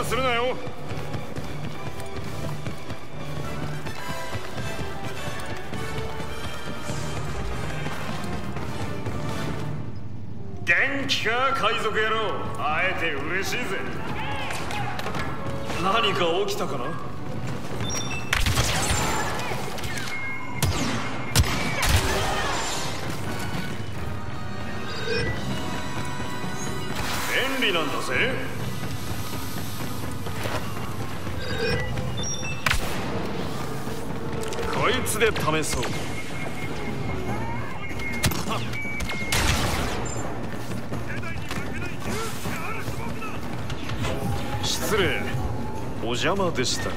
するなよ。元気か海賊野郎。会えて嬉しいぜ。何か起きたかな。便利なんだぜ。こいつで試そう。失礼、お邪魔でしたが。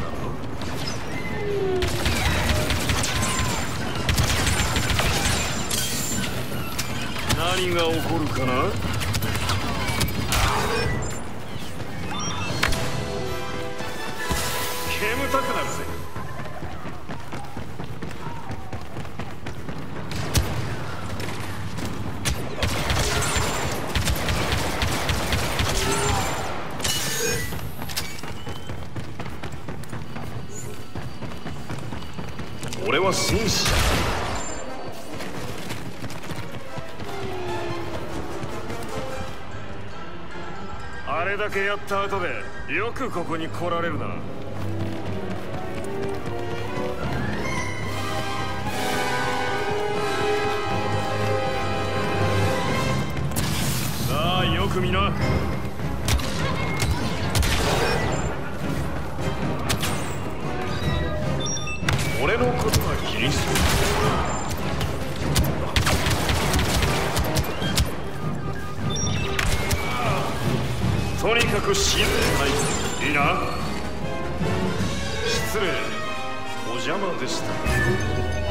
何が起こるかな。煙たくなるぜ。俺は戦士だ。あれだけやった後でよくここに来られるな。さあよく見な。俺のことは気にする。とにかく死んでない。いいな。失礼、お邪魔でした。